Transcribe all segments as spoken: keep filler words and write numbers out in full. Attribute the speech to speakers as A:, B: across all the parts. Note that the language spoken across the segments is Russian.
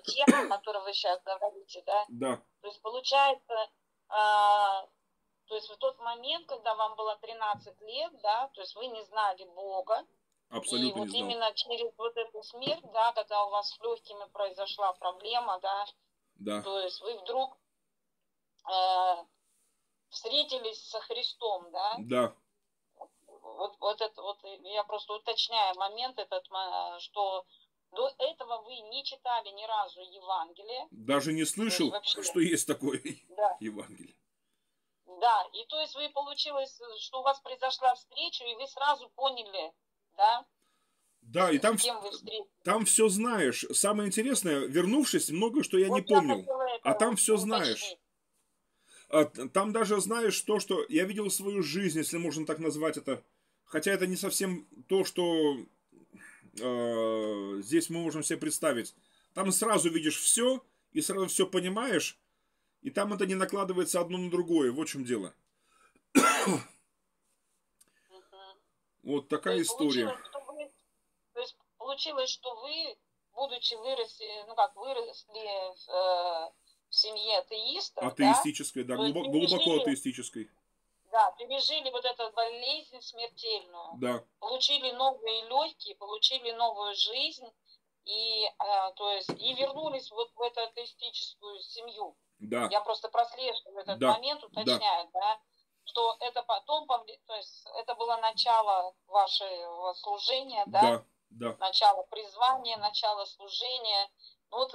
A: тема, о которой вы сейчас говорите, да?
B: Да.
A: То есть получается, а, то есть в тот момент, когда вам было тринадцать лет, да, то есть вы не знали Бога.
B: Абсолютно
A: и
B: не
A: вот
B: знал.
A: именно через вот эту смерть, да, когда у вас с легкими произошла проблема, да,
B: Да.
A: то есть вы вдруг э, встретились со Христом, да?
B: Да.
A: Вот, вот это вот, я просто уточняю момент этот, что до этого вы не читали ни разу Евангелие.
B: Даже не слышал,
A: есть вообще,
B: что есть такое
A: да.
B: Евангелие.
A: Да, и то есть вы получилось, что у вас произошла встреча, и вы сразу поняли, да?
B: Да, и там, там все знаешь. Самое интересное, вернувшись, многое, что я
A: вот
B: не помнил.
A: Я
B: а там все
A: уточнить.
B: знаешь. А, там даже знаешь то, что я видел свою жизнь, если можно так назвать это. Хотя это не совсем то, что э, здесь мы можем себе представить. Там сразу видишь все, и сразу все понимаешь, и там это не накладывается одно на другое. Вот в чем дело.
A: Угу.
B: Вот такая
A: то
B: история.
A: Получилось, что вы, то есть получилось, что вы, будучи выросли, ну как, выросли в, э, в семье атеистов,
B: атеистической, да,
A: да,
B: глубоко,
A: пережили,
B: глубоко атеистической.
A: Да, пережили вот эту болезнь смертельную,
B: да.
A: получили новые легкие, получили новую жизнь, и, э, то есть, и вернулись вот в эту атеистическую семью.
B: Да.
A: Я просто прослеживаю этот
B: да.
A: момент, уточняю, да. да, что это потом, то есть это было начало вашего служения, да,
B: да, да.
A: начало призвания, начало служения. Ну вот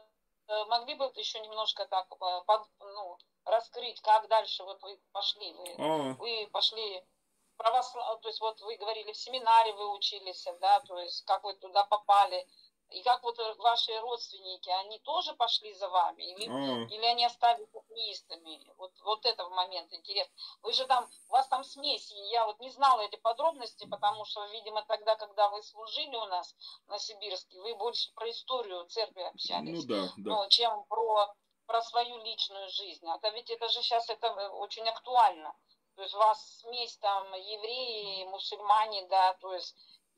A: э, могли бы еще немножко так под, ну, раскрыть, как дальше вот вы пошли, вы,
B: А-а.
A: вы пошли православ, то есть вот вы говорили, в семинаре вы учились, да, то есть как вы туда попали, и как вот ваши родственники, они тоже пошли за вами, или, или они остались атеистами, вот, вот это в момент интересно. Вы же там, у вас там смесь, я вот не знала эти подробности, потому что, видимо, тогда, когда вы служили у нас на Сибирске, вы больше про историю церкви общались,
B: ну, да, да.
A: ну, чем про, про свою личную жизнь. А то ведь это же сейчас это очень актуально. То есть у вас смесь там евреи, мусульмане, да, то есть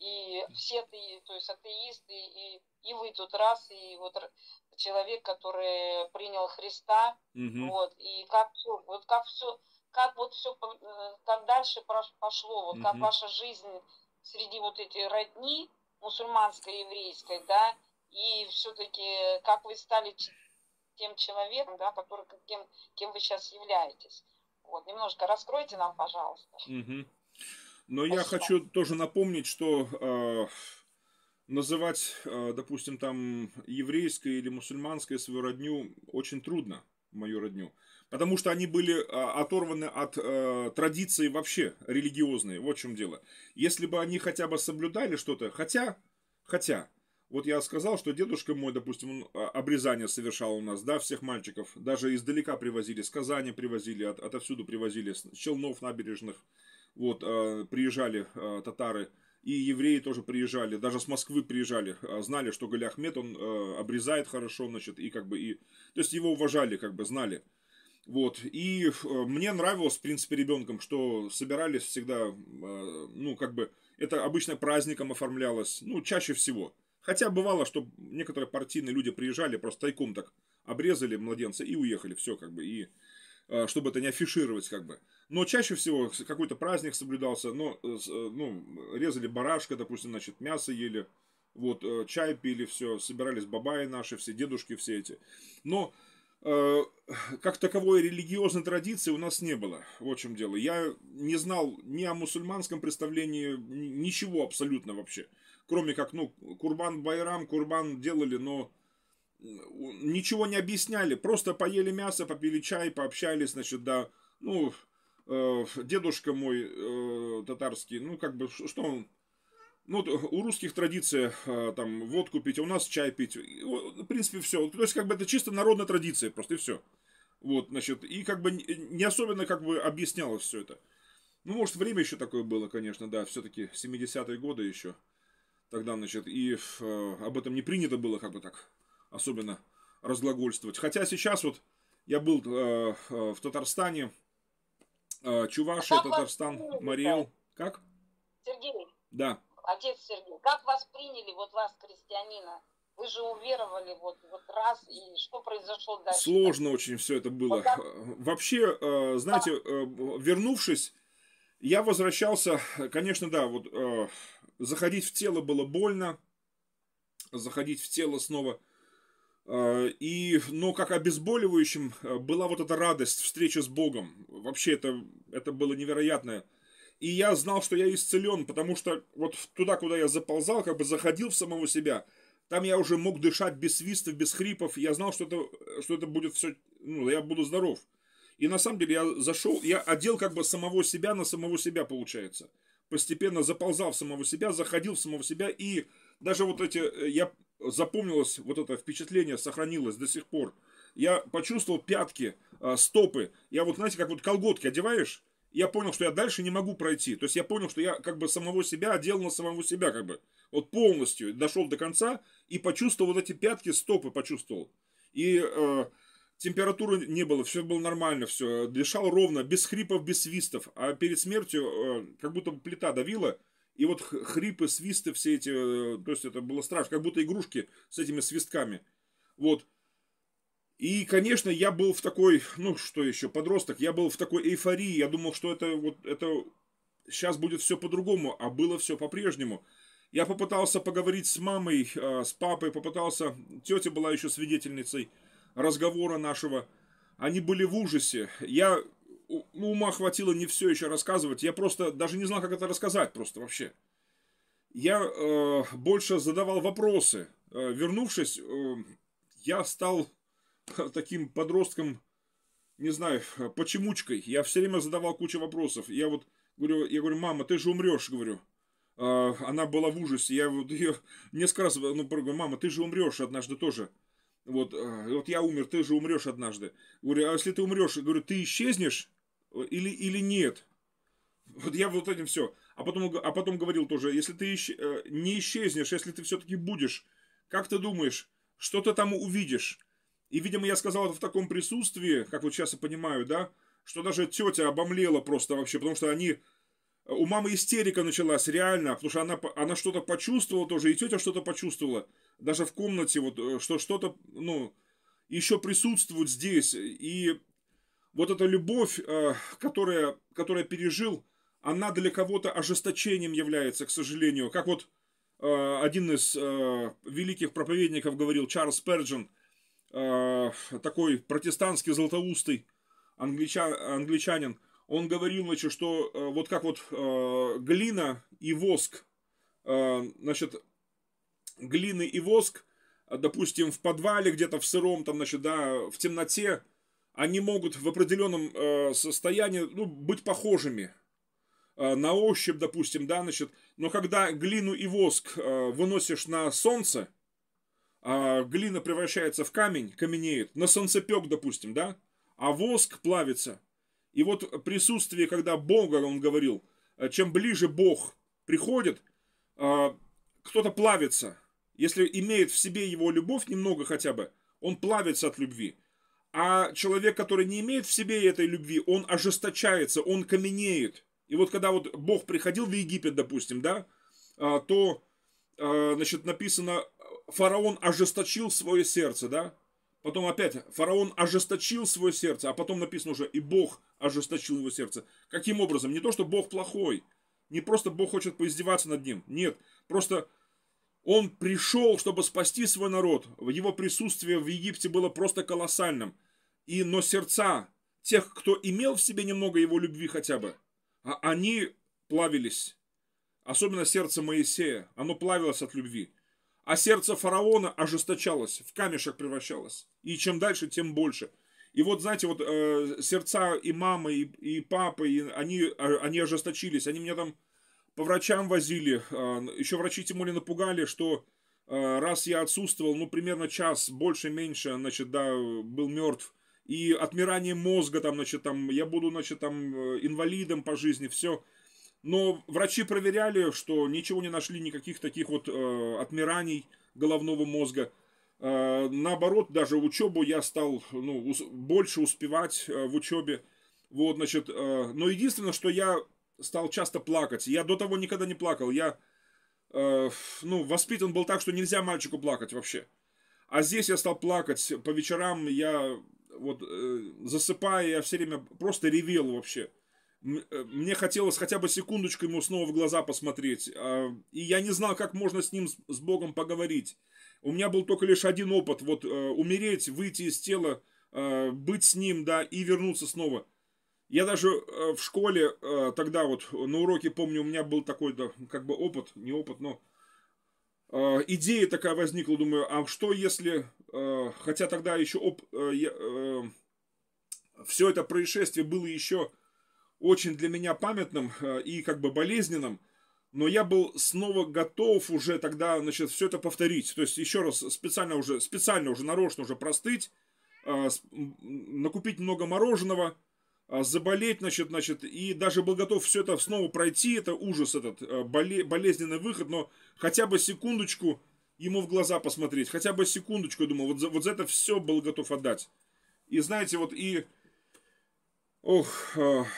A: и все ты, то есть атеисты, и, и вы тут раз, и вот человек, который принял Христа,
B: угу.
A: вот, и как все, вот как все, как вот все, как дальше пошло, вот угу. как ваша жизнь среди вот этой родни мусульманской, еврейской, да, и все-таки как вы стали тем человеком, да, который, кем, кем вы сейчас являетесь. Вот, немножко раскройте нам, пожалуйста.
B: Угу. Но
A: Спасибо.
B: я хочу тоже напомнить, что э, называть, э, допустим, там еврейской или мусульманской свою родню очень трудно, мою родню. Потому что они были э, оторваны от э, традиций вообще религиозной. Вот в чем дело. Если бы они хотя бы соблюдали что-то, хотя, хотя, вот я сказал, что дедушка мой, допустим, он обрезание совершал у нас, да, всех мальчиков. Даже издалека привозили, с Казани привозили, от, отовсюду привозили, с Челнов набережных. Вот, э, приезжали э, татары, и евреи тоже приезжали, даже с Москвы приезжали, э, знали, что Галя Ахмед, он э, обрезает хорошо, значит, и как бы, и, то есть его уважали, как бы, знали. Вот, и э, мне нравилось, в принципе, ребенком, что собирались всегда, э, ну, как бы, это обычно праздником оформлялось, ну, чаще всего. Хотя бывало, что некоторые партийные люди приезжали, просто тайком так обрезали младенца и уехали, все, как бы, и чтобы это не афишировать, как бы. Но чаще всего какой-то праздник соблюдался, но, ну, резали барашка, допустим, значит, мясо ели, вот, чай пили, все, собирались бабаи наши, все дедушки, все эти. Но э, как таковой религиозной традиции у нас не было, вот в чем дело. Я не знал ни о мусульманском представлении, ничего абсолютно вообще. Кроме как, ну, Курбан-Байрам, Курбан делали, но ничего не объясняли, просто поели мясо, попили чай, пообщались, значит, да, ну, э, дедушка мой э, татарский, ну, как бы, что он, ну, у русских традиция, э, там, водку пить, а у нас чай пить, в принципе, все, то есть, как бы, это чисто народная традиция, просто, и все, вот, значит, и, как бы, не особенно, как бы, объяснялось все это, ну, может, время еще такое было, конечно, да, все-таки семидесятые годы еще, тогда, значит, и э, об этом не принято было, как бы, так, особенно разглагольствовать. Хотя сейчас вот я был э, э, в Татарстане, э, Чувашия,
A: а
B: Татарстан, Мариэл. Как?
A: Сергей.
B: Да.
A: Отец Сергей, как вас приняли, вот вас, крестьянина? Вы же уверовали вот, вот раз, и что произошло дальше?
B: Сложно очень все это было. Вот так... Вообще, знаете, вернувшись, я возвращался, конечно, да, вот заходить в тело было больно, заходить в тело снова. И, но как обезболивающим была вот эта радость встречи с Богом. Вообще это, это было невероятное. И я знал, что я исцелен, потому что вот туда, куда я заползал, как бы заходил в самого себя, там я уже мог дышать без свистов, без хрипов. Я знал, что это, что это будет все, ну, я буду здоров. И на самом деле я зашел, я одел как бы самого себя на самого себя, получается. Постепенно заползал в самого себя, заходил в самого себя. И даже вот эти, я запомнилось, вот это впечатление сохранилось до сих пор. Я почувствовал пятки, стопы. Я вот, знаете, как вот колготки одеваешь. Я понял, что я дальше не могу пройти. То есть я понял, что я как бы самого себя одел на самого себя, как бы. Вот полностью дошел до конца и почувствовал вот эти пятки, стопы почувствовал. И э, температуры не было, все было нормально, все. Дышал ровно, без хрипов, без свистов. А перед смертью э, как будто плита давила. И вот хрипы, свисты все эти, э, то есть это было страшно, как будто игрушки с этими свистками. Вот. И, конечно, я был в такой, ну, что еще, подросток, я был в такой эйфории, я думал, что это вот, это сейчас будет все по-другому, а было все по-прежнему. Я попытался поговорить с мамой, с папой, попытался, тетя была еще свидетельницей разговора нашего, они были в ужасе. Я, ну, ума хватило не все еще рассказывать, я просто даже не знал, как это рассказать просто вообще. Я э, больше задавал вопросы. Э, вернувшись, э, я стал таким подростком, не знаю, почемучкой. Я все время задавал кучу вопросов. Я вот говорю, я говорю, мама, ты же умрешь, говорю. Она была в ужасе. Я вот ее несколько раз, ну, говорю, мама, ты же умрешь однажды тоже. Вот, вот я умер, ты же умрешь однажды. Говорю, а если ты умрешь, говорю, ты исчезнешь или, или нет? Вот я вот этим все. А потом, а потом говорил тоже, если ты исч... не исчезнешь, если ты все-таки будешь, как ты думаешь, что ты там увидишь? И, видимо, я сказал это в таком присутствии, как вот сейчас я понимаю, да, что даже тетя обомлела просто вообще, потому что они... У мамы истерика началась, реально, потому что она, она что-то почувствовала тоже, и тетя что-то почувствовала. Даже в комнате, вот, что что-то, ну, еще присутствует здесь. И вот эта любовь, которая, которая пережил, она для кого-то ожесточением является, к сожалению. Как вот один из великих проповедников говорил, Чарльз Спurgeon, такой протестантский златоустый англичан, англичанин, он говорил, значит, что вот как вот э, глина и воск, э, значит, глины и воск, допустим, в подвале где-то в сыром, там, значит, да, в темноте, они могут в определенном э, состоянии, ну, быть похожими э, на ощупь, допустим, да, значит, но когда глину и воск э, выносишь на солнце, э, глина превращается в камень, каменеет, на солнцепек, допустим, да, а воск плавится. И вот присутствие, когда Бога, он говорил, чем ближе Бог приходит, кто-то плавится. Если имеет в себе его любовь немного хотя бы, он плавится от любви. А человек, который не имеет в себе этой любви, он ожесточается, он каменеет. И вот когда вот Бог приходил в Египет, допустим, да, то, значит, написано, фараон ожесточил свое сердце, да. Потом опять, фараон ожесточил свое сердце, а потом написано уже, и Бог ожесточил его сердце. Каким образом? Не то, что Бог плохой, не просто Бог хочет поиздеваться над ним, нет. Просто он пришел, чтобы спасти свой народ. Его присутствие в Египте было просто колоссальным. И, но сердца тех, кто имел в себе немного его любви хотя бы, они плавились. Особенно сердце Моисея, оно плавилось от любви. А сердце фараона ожесточалось, в камешек превращалось. И чем дальше, тем больше. И вот, знаете, вот э, сердца и мамы, и, и папы, и они, они ожесточились. Они меня там по врачам возили. Э, еще врачи тем более напугали, что э, раз я отсутствовал, ну, примерно час, больше-меньше, значит, да, был мертв. И отмирание мозга, там, значит, там, я буду, значит, там, инвалидом по жизни, все. Но врачи проверяли, что ничего не нашли, никаких таких вот э, отмираний головного мозга. Э, наоборот, даже учебу я стал, ну, ус, больше успевать э, в учебе. Вот, значит, э, но единственное, что я стал часто плакать. Я до того никогда не плакал. Я э, ну, воспитан был так, что нельзя мальчику плакать вообще. А здесь я стал плакать по вечерам, я вот э, засыпая, я все время просто ревел вообще. Мне хотелось хотя бы секундочку ему снова в глаза посмотреть. И я не знал, как можно с ним, с Богом поговорить. У меня был только лишь один опыт. Вот умереть, выйти из тела, быть с ним, да, и вернуться снова. Я даже в школе тогда вот на уроке, помню, у меня был такой, да, как бы опыт, не опыт, но идея такая возникла. Думаю, а что если, хотя тогда еще оп, все это происшествие было еще очень для меня памятным и как бы болезненным, но я был снова готов уже тогда, значит, все это повторить. То есть, еще раз, специально уже, специально уже, нарочно уже простыть, накупить много мороженого, заболеть, значит, значит, и даже был готов все это снова пройти, это ужас этот, болезненный выход, но хотя бы секундочку ему в глаза посмотреть, хотя бы секундочку, я думал, вот за, вот за это все был готов отдать. И знаете, вот и, ох...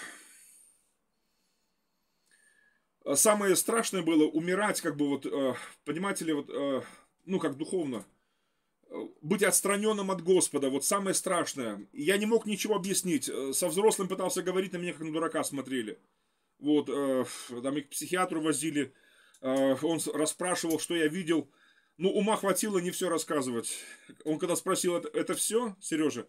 B: Самое страшное было умирать, как бы вот, понимаете ли, вот, ну как духовно, быть отстраненным от Господа, вот самое страшное. Я не мог ничего объяснить, со взрослым пытался говорить, на меня как на дурака смотрели. Вот, там и к психиатру возили, он расспрашивал, что я видел. Ну, ума хватило не все рассказывать. Он когда спросил, это, это все, Сережа?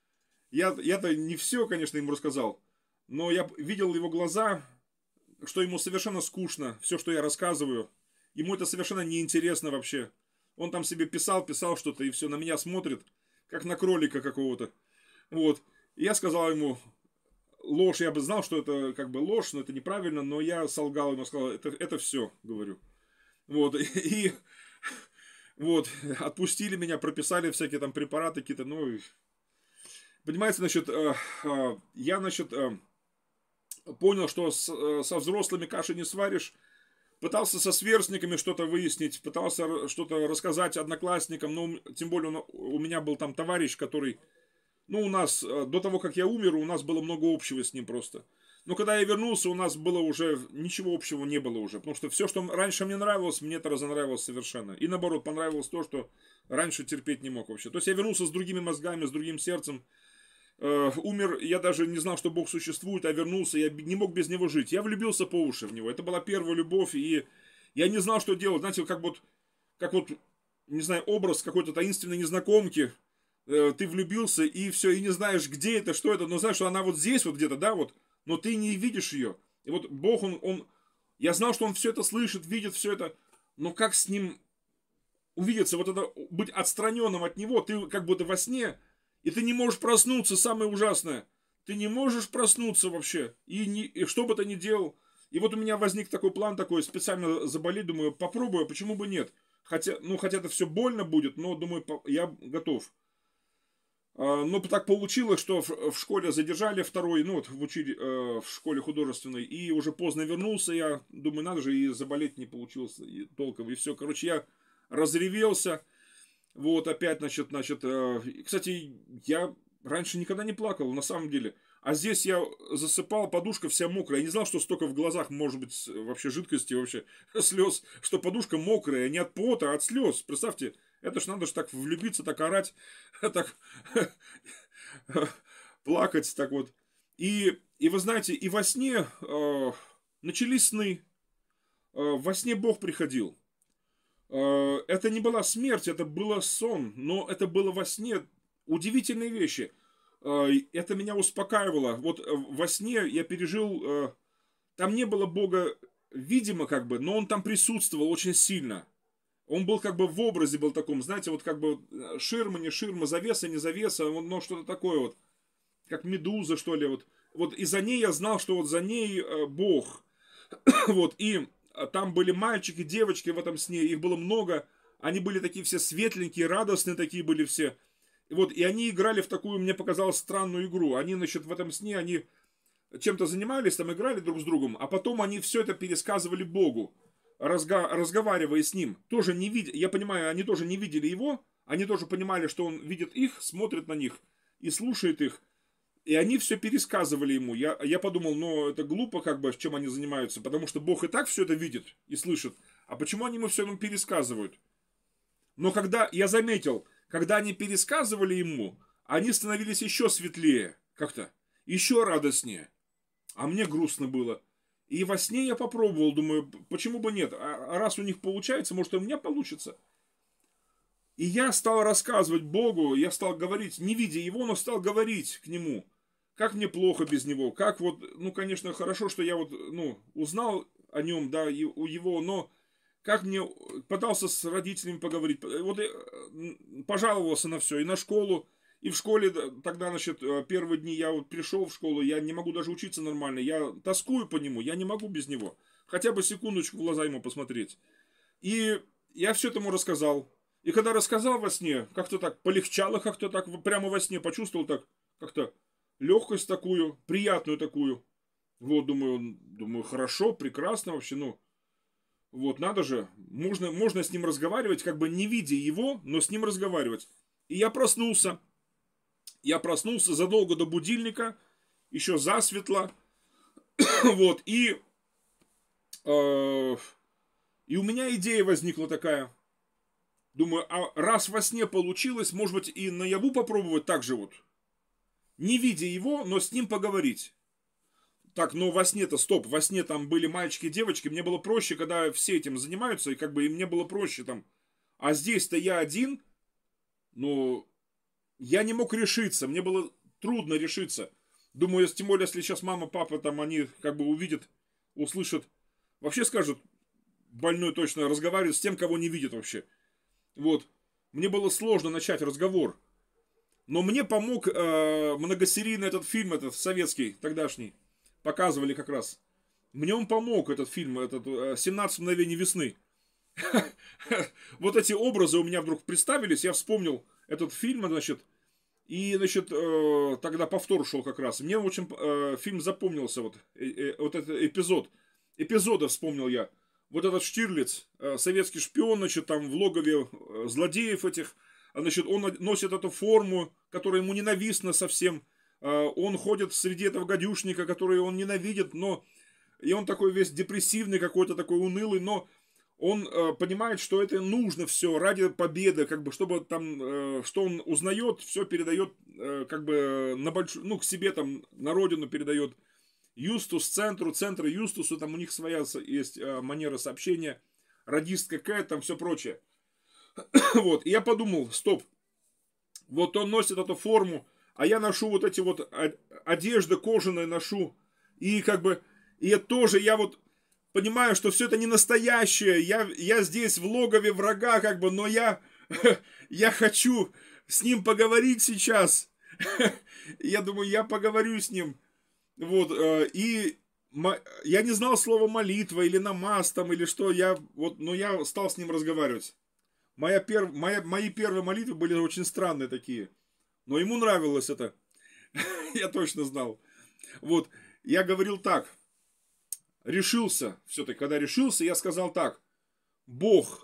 B: Я, я-то не все, конечно, ему рассказал, но я видел его глаза, что ему совершенно скучно, все, что я рассказываю. Ему это совершенно неинтересно вообще. Он там себе писал, писал что-то, и все, на меня смотрит, как на кролика какого-то. Вот. И я сказал ему ложь. Я бы знал, что это как бы ложь, но это неправильно, но я солгал ему, сказал, это, это все, говорю. Вот. И, и вот, отпустили меня, прописали всякие там препараты какие-то, ну, понимаете, значит, я, значит, понял, что с, со взрослыми каши не сваришь. Пытался со сверстниками что-то выяснить, пытался что-то рассказать одноклассникам, но тем более у меня был там товарищ, который, ну, у нас, до того, как я умер, у нас было много общего с ним просто. Но когда я вернулся, у нас было уже, ничего общего не было уже, потому что все, что раньше мне нравилось, мне это разонравилось совершенно. И наоборот, понравилось то, что раньше терпеть не мог вообще. То есть я вернулся с другими мозгами, с другим сердцем. Uh, умер, я даже не знал, что Бог существует, а вернулся, я не мог без него жить. Я влюбился по уши в него. Это была первая любовь, и я не знал, что делать. Знаете, как вот, как вот, не знаю, образ какой-то таинственной незнакомки. Uh, ты влюбился, и все, и не знаешь, где это, что это, но знаешь, что она вот здесь вот где-то, да, вот, но ты не видишь ее. И вот Бог, он, он, я знал, что он все это слышит, видит все это, но как с ним увидеться, вот это, быть отстраненным от него, ты как будто во сне. И ты не можешь проснуться, самое ужасное. Ты не можешь проснуться вообще. И, не, и что бы ты ни делал. И вот у меня возник такой план, такой, специально заболеть, думаю, попробую, почему бы нет. Хотя, ну, хотя это все больно будет, но, думаю, я готов. А, но так получилось, что в, в школе задержали второй, ну, вот в, учили, э, в школе художественной. И уже поздно вернулся, я думаю, надо же, и заболеть не получилось и толком. И все, короче, я разревелся. Вот, опять, значит, значит, э, кстати, я раньше никогда не плакал, на самом деле. А здесь я засыпал, подушка вся мокрая. Я не знал, что столько в глазах может быть вообще жидкости, вообще слез, что подушка мокрая, не от пота, а от слез. Представьте, это ж надо же так влюбиться, так орать, так плакать, так вот. И, и вы знаете, и во сне э, начались сны. Э, во сне Бог приходил. Это не была смерть, это был сон, но это было во сне. Удивительные вещи. Это меня успокаивало. Вот во сне я пережил, там не было Бога видимо как бы, но он там присутствовал очень сильно. Он был как бы в образе был таком, знаете, вот как бы ширма, не ширма, завеса, не завеса, но что-то такое вот, как медуза, что ли. Вот, вот и за ней я знал, что вот за ней Бог. Вот, и там были мальчики, девочки в этом сне, их было много. Они были такие все светленькие, радостные такие были все. И вот, и они играли в такую, мне показалось, странную игру. Они, значит, в этом сне, они чем-то занимались, там играли друг с другом, а потом они все это пересказывали Богу, разга разговаривая с ним. Тоже не видя, я понимаю, они тоже не видели его, они тоже понимали, что он видит их, смотрит на них и слушает их. И они все пересказывали ему. Я, я подумал, ну это глупо, как бы, чем они занимаются, потому что Бог и так все это видит и слышит. а почему они ему все равно пересказывают? Но когда, я заметил, когда они пересказывали ему, они становились еще светлее, как-то, еще радостнее. А мне грустно было. И во сне я попробовал, думаю, почему бы нет? А раз у них получается, может и у меня получится. И я стал рассказывать Богу, я стал говорить, не видя его, но стал говорить к нему. Как мне плохо без него, как вот, ну, конечно, хорошо, что я вот, ну, узнал о нем, да, и у его, но как мне, пытался с родителями поговорить, вот пожаловался на все, и на школу, и в школе, тогда, значит, первые дни я вот пришел в школу, я не могу даже учиться нормально, я тоскую по нему, я не могу без него, хотя бы секундочку в глаза ему посмотреть. И я все этому рассказал, и когда рассказал во сне, как-то так полегчало, как-то так, прямо во сне почувствовал так, как-то легкость такую, приятную такую. Вот, думаю, думаю, хорошо, прекрасно вообще, ну, вот, надо же, можно, можно с ним разговаривать, как бы не видя его, но с ним разговаривать. И я проснулся, я проснулся задолго до будильника, еще засветло, вот, и, э, и у меня идея возникла такая, думаю, а раз во сне получилось, может быть, и наяву попробовать так же вот, не видя его, но с ним поговорить. Так, но во сне-то, стоп, во сне там были мальчики и девочки, мне было проще, когда все этим занимаются, и как бы и мне было проще там. А здесь-то я один, но я не мог решиться, мне было трудно решиться. Думаю, тем более, если сейчас мама, папа там, они как бы увидят, услышат, вообще скажут, больной точно разговаривает с тем, кого не видит вообще. Вот, мне было сложно начать разговор. Но мне помог э, многосерийный этот фильм, этот советский, тогдашний. Показывали как раз. Мне он помог, этот фильм, этот «семнадцать мгновений весны». Вот эти образы у меня вдруг представились, я вспомнил этот фильм, значит, и, значит, тогда повтор шел как раз. Мне очень фильм запомнился, вот, вот этот эпизод. Эпизода вспомнил я. Вот этот Штирлиц, советский шпион, значит, там в логове злодеев этих, значит, он носит эту форму, которая ему ненавистна совсем. Он ходит среди этого гадюшника, который он ненавидит, но и он такой весь депрессивный, какой-то такой унылый, но он э, понимает, что это нужно все ради победы, как бы, чтобы там, э, что он узнает, все передает, э, как бы, на большую, ну, к себе там, на родину передает. Юстус центру, центр Юстусу, там у них своя есть э, манера сообщения, радистка Кэт, там все прочее. Вот, и я подумал, стоп, вот он носит эту форму, а я ношу вот эти вот одежды кожаные ношу. И как бы, и я тоже, я вот понимаю, что все это не настоящее. Я, я здесь в логове врага, как бы, но я, я хочу с ним поговорить сейчас. Я думаю, я поговорю с ним. Вот, и я не знал слова молитва или намаз там, или что. Я, вот, но я стал с ним разговаривать. Моя перв, моя, мои первые молитвы были очень странные такие. Но ему нравилось это. Я точно знал. Вот. Я говорил так. Решился. Все-таки, когда решился, я сказал так. Бог.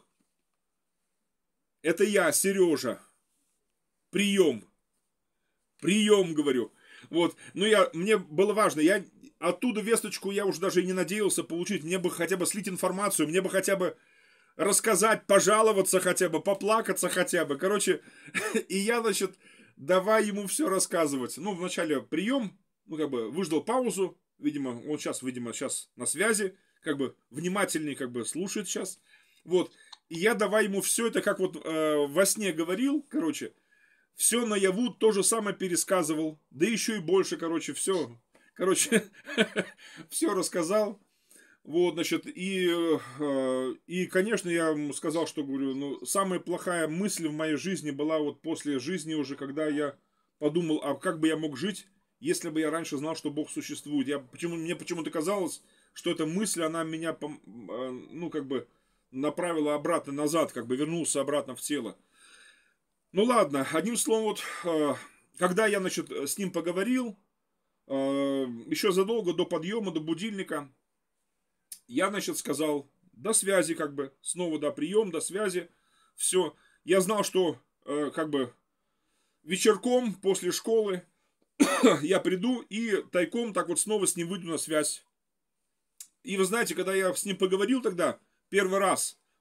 B: Это я, Сережа. Прием. Прием, говорю. Вот. Но я, мне было важно. Я оттуда весточку я уже даже и не надеялся получить. Мне бы хотя бы слить информацию. Мне бы хотя бы рассказать, пожаловаться хотя бы, поплакаться хотя бы. Короче, и я, значит... Давай ему все рассказывать. Ну, вначале прием, ну, как бы, выждал паузу. Видимо, он сейчас, видимо, сейчас на связи. Как бы, внимательней, как бы, слушает сейчас. Вот. И я давай ему все это, как вот э, во сне говорил, короче. Все наяву то же самое пересказывал. Да еще и больше, короче, все. Короче, все рассказал. Вот, значит, и, э, и, конечно, я ему сказал, что, говорю, ну, самая плохая мысль в моей жизни была вот после жизни уже, когда я подумал, а как бы я мог жить, если бы я раньше знал, что Бог существует. Я, почему, мне почему-то казалось, что эта мысль, она меня, ну, как бы, направила обратно назад, как бы вернулся обратно в тело. Ну, ладно, одним словом, вот, э, когда я, значит, с ним поговорил, э, еще задолго до подъема, до будильника, я, значит, сказал, до связи, как бы, снова, да, прием, до связи, все. Я знал, что, э, как бы, вечерком после школы я приду и тайком так вот снова с ним выйду на связь. И вы знаете, когда я с ним поговорил тогда, первый раз,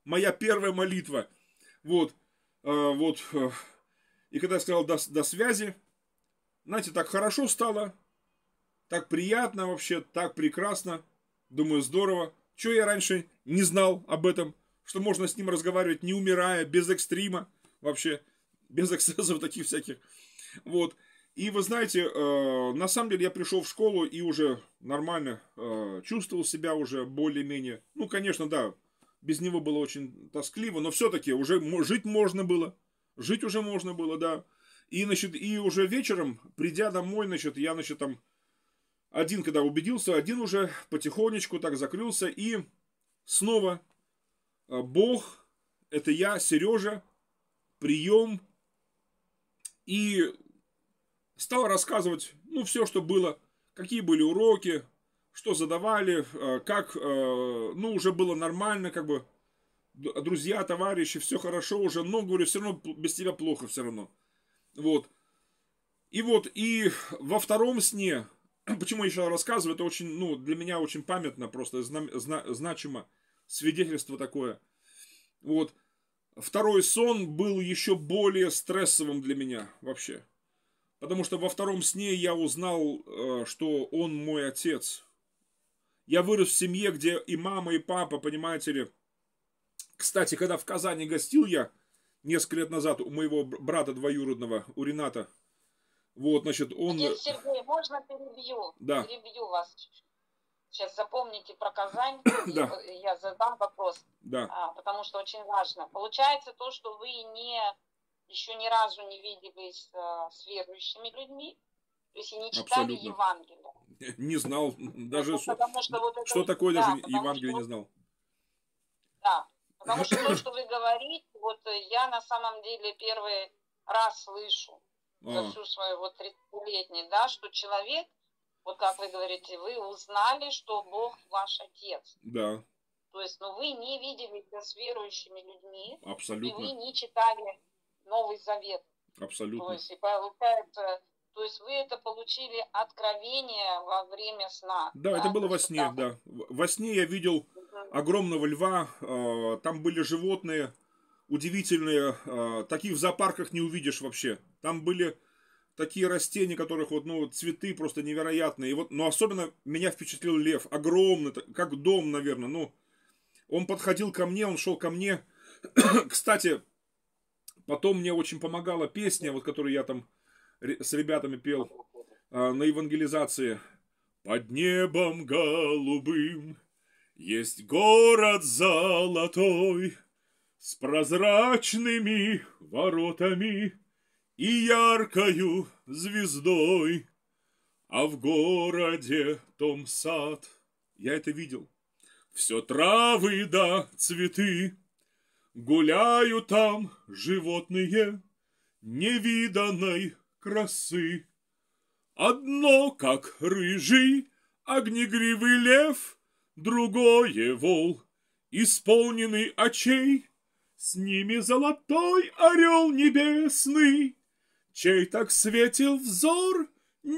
B: моя первая молитва. Вот, вот. И когда я сказал до, до связи, знаете, так хорошо стало, так приятно вообще, так прекрасно. Думаю, здорово. Чего я раньше не знал об этом, что можно с ним разговаривать, не умирая, без экстрима, вообще, без эксцессов таких всяких. Вот. И вы знаете, э, на самом деле я пришел в школу и уже нормально э, чувствовал себя уже более-менее. Ну, конечно, да, без него было очень тоскливо, но все-таки уже жить можно было. Жить уже можно было, да. И, значит, и уже вечером, придя домой, значит, я, значит, там один, когда убедился, один уже потихонечку так закрылся. И снова Бог, это я, Сережа, прием. И стал рассказывать, ну, все, что было, какие были уроки, что задавали, как, ну, уже было нормально, как бы, друзья, товарищи, все хорошо уже, но, говорю, все равно без тебя плохо все равно. Вот. И вот, и во втором сне, почему я еще рассказываю, это очень, ну, для меня очень памятно, просто зна, зна, значимо, свидетельство такое. Вот. Второй сон был еще более стрессовым для меня вообще. Потому что во втором сне я узнал, что он мой отец. Я вырос в семье, где и мама, и папа, понимаете ли. Кстати, когда в Казани гостил я несколько лет назад у моего брата двоюродного, у Рената. Вот, значит, он...
A: Отец Сергей, можно перебью?
B: Да.
A: Перебью вас. Сейчас запомните про Казань,
B: да.
A: и я задам вопрос.
B: Да.
A: А, потому что очень важно. Получается то, что вы не, еще ни разу не виделись а, с верующими людьми, то есть и не читали
B: Абсолютно.
A: Евангелие.
B: Не знал. Даже
A: ну,
B: что,
A: что, вот это,
B: что такое
A: да,
B: даже Евангелие
A: что,
B: не знал.
A: Да, потому что то, что вы говорите, вот я на самом деле первый раз слышу а. за всю свою вот тридцатилетнюю, да, что человек, вот как вы говорите, вы узнали, что Бог ваш отец.
B: Да.
A: То есть, ну, вы не виделись с верующими людьми.
B: Абсолютно.
A: И вы не читали Новый Завет.
B: Абсолютно.
A: То есть, и получается, то есть вы это получили откровение во время сна.
B: Да,
A: да?
B: это было
A: то
B: во сне,
A: так.
B: да. Во сне я видел огромного льва, там были животные удивительные, таких в зоопарках не увидишь вообще. Там были такие растения, которых вот, ну, цветы просто невероятные. И вот, но особенно меня впечатлил лев, огромный, как дом, наверное. Ну, он подходил ко мне, он шел ко мне. Кстати, потом мне очень помогала песня, вот, которую я там с ребятами пел на евангелизации. Под небом голубым есть город золотой с прозрачными воротами и яркою звездой, а в городе том сад. Я это видел. Все травы да цветы, гуляют там животные невиданной красы. Одно, как рыжий огнегривый лев, другое вол, исполненный очей, с ними золотой орел небесный, чей так светил взор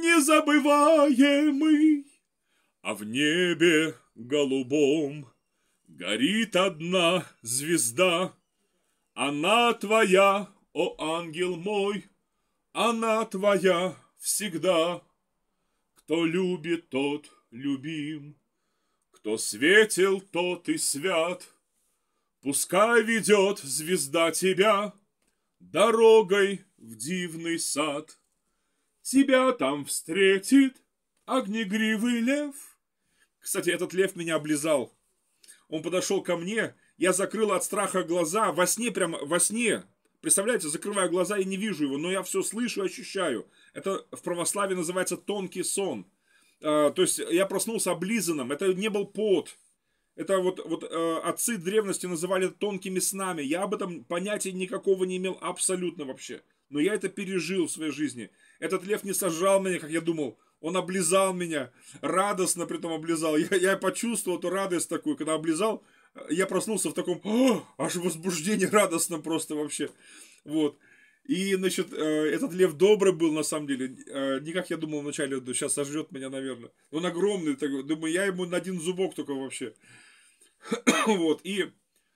B: незабываемый. А в небе голубом горит одна звезда. Она твоя, о ангел мой, она твоя всегда. Кто любит, тот любим, кто светил, тот и свят. Пускай ведет звезда тебя дорогой в дивный сад. Тебя там встретит огнегривый лев. Кстати, этот лев меня облизал. Он подошел ко мне, я закрыл от страха глаза, во сне, прямо во сне. Представляете, закрываю глаза и не вижу его, но я все слышу и ощущаю. Это в православии называется тонкий сон. А, то есть я проснулся облизанным, это не был пот. Это вот, вот э, отцы древности называли это тонкими снами. Я об этом понятия никакого не имел абсолютно вообще. Но я это пережил в своей жизни. Этот лев не сожрал меня, как я думал. Он облизал меня. Радостно при том облизал. Я, я почувствовал эту радость такую, когда облизал. Я проснулся в таком, о, аж возбуждение радостно просто вообще. Вот. И, значит, этот лев добрый был, на самом деле. Не как я думал вначале, сейчас сожрет меня, наверное. Он огромный. Думаю, я ему на один зубок только вообще. Вот. И,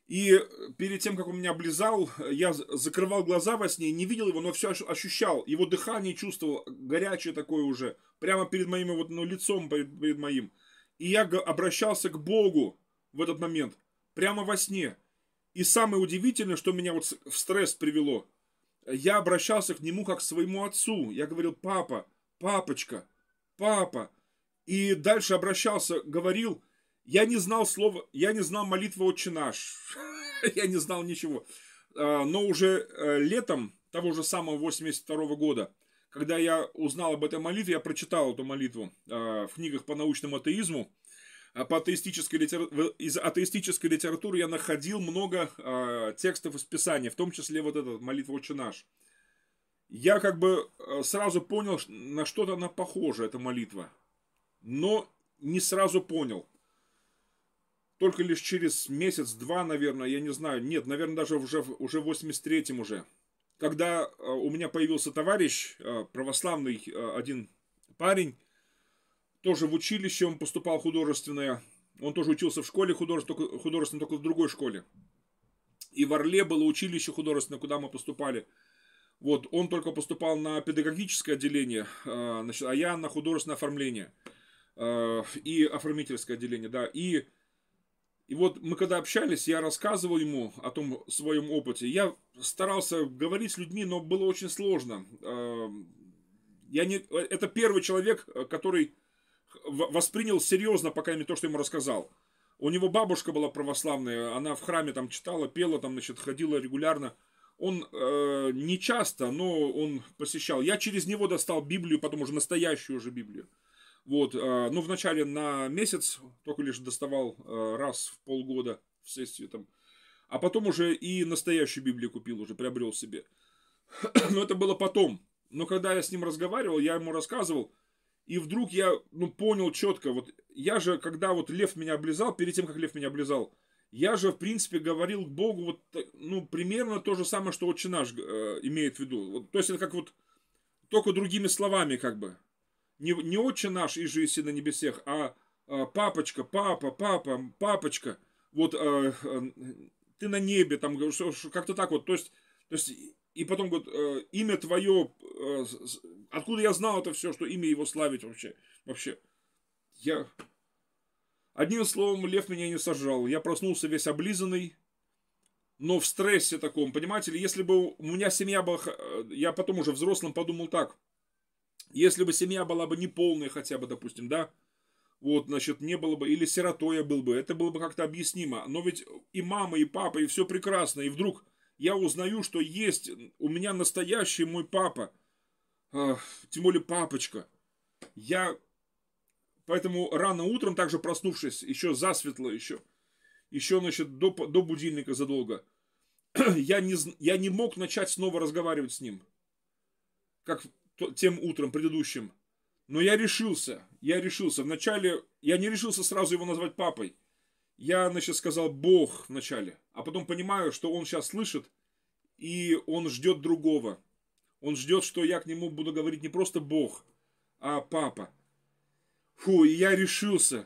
B: И перед тем, как он меня облизал, я закрывал глаза во сне, не видел его, но все ощущал. Его дыхание чувствовал, горячее такое уже, прямо перед моим вот, ну, лицом, перед, перед моим. И я обращался к Богу в этот момент, прямо во сне. И самое удивительное, что меня вот в стресс привело, я обращался к нему как к своему отцу. Я говорил: папа, папочка, папа. И дальше обращался, говорил. Я не знал слова, я не знал молитвы «Отче наш». Я не знал ничего. Но уже летом того же самого восемьдесят второго года, когда я узнал об этой молитве, я прочитал эту молитву в книгах по научному атеизму. По атеистической литературе, из атеистической литературы я находил много текстов из Писания, в том числе вот эта молитва «Отче наш». Я как бы сразу понял, на что-то она похожа, эта молитва. Но не сразу понял. Только лишь через месяц-два, наверное, я не знаю, нет, наверное, даже уже, уже в восемьдесят третьем уже. Когда у меня появился товарищ, православный один парень, тоже в училище, он поступал художественное, он тоже учился в школе художественной, художественной, только в другой школе. И в Орле было училище художественное, куда мы поступали. Вот, он только поступал на педагогическое отделение, значит, а я на художественное оформление и оформительское отделение, да, и... И вот мы когда общались, я рассказывал ему о том своем опыте. Я старался говорить с людьми, но было очень сложно. Я не, это первый человек, который воспринял серьезно, по крайней мере, то, что ему рассказал. У него бабушка была православная, она в храме там читала, пела, там, значит, ходила регулярно. Он э, не часто, но он посещал. Я через него достал Библию, потом уже настоящую уже Библию. Вот, ну, вначале на месяц только лишь доставал раз в полгода в сессию там. А потом уже и настоящую Библию купил, уже приобрел себе. Но это было потом. Но когда я с ним разговаривал, я ему рассказывал. И вдруг я, ну, понял четко. Вот я же, когда вот лев меня облизал, перед тем, как лев меня облизал, я же, в принципе, говорил к Богу вот, ну, примерно то же самое, что «Отче наш» э, имеет в виду. Вот, то есть это как вот, только другими словами как бы. Не, не «Отче наш, иже еси на небесех», а, а папочка, папа, папа, папочка, вот а, а, ты на небе, там как-то так вот, то есть, то есть и потом говорит, а, имя твое, а, откуда я знал это все, что имя его славить вообще, вообще, я, одним словом, лев меня не сожрал, я проснулся весь облизанный, но в стрессе таком, понимаете ли, если бы у меня семья была, я потом уже взрослым подумал так, если бы семья была бы неполная хотя бы, допустим, да, вот, значит, не было бы, или сиротой я был бы, это было бы как-то объяснимо. Но ведь и мама, и папа, и все прекрасно. И вдруг я узнаю, что есть у меня настоящий мой папа, э, тем более папочка. Я, поэтому рано утром, также проснувшись, еще засветло, еще, еще, значит, до, до будильника задолго, я не, я не мог начать снова разговаривать с ним. Как тем утром предыдущим. Но я решился. Я решился. Вначале я не решился сразу его назвать папой. Я, значит, сказал Бог вначале. А потом понимаю, что он сейчас слышит. И он ждет другого. Он ждет, что я к нему буду говорить не просто Бог, а папа. Фу, и я решился.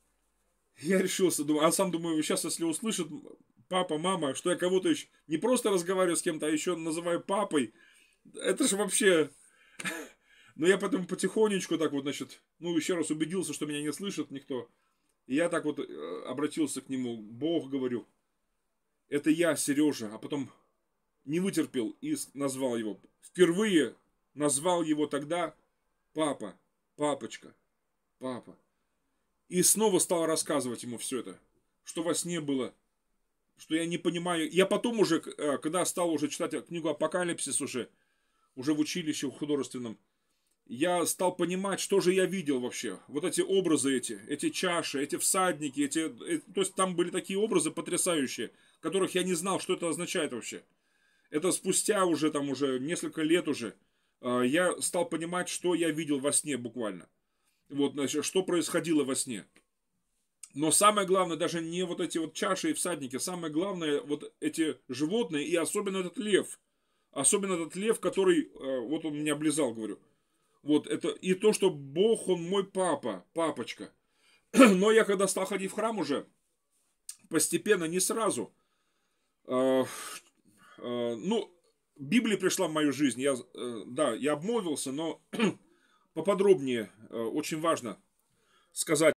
B: Я решился. А сам думаю, сейчас, если услышит папа, мама, что я кого-то еще не просто разговариваю с кем-то, а еще называю папой. Это же вообще... Но я потом потихонечку так вот, значит, ну, еще раз убедился, что меня не слышит никто. И я так вот обратился к нему. Бог, говорю, это я, Сережа. А потом не вытерпел и назвал его. Впервые назвал его тогда папа, папочка, папа. И снова стал рассказывать ему все это. Что во сне было. Что я не понимаю. Я потом уже, когда стал уже читать книгу «Апокалипсис» уже, уже в училище в художественном, я стал понимать, что же я видел вообще. Вот эти образы эти, эти чаши, эти всадники, эти, э, то есть там были такие образы потрясающие, которых я не знал, что это означает вообще. Это спустя уже там уже несколько лет уже э, я стал понимать, что я видел во сне буквально. Вот, значит, что происходило во сне. Но самое главное, даже не вот эти вот чаши и всадники, самое главное, вот эти животные и особенно этот лев. Особенно этот лев, который, вот он меня облизал, говорю. Вот это и то, что Бог, он мой папа, папочка. Но я когда стал ходить в храм уже, постепенно, не сразу, Э, э, ну, Библия пришла в мою жизнь. Я, э, да, я обмолвился, но поподробнее, э, очень важно сказать.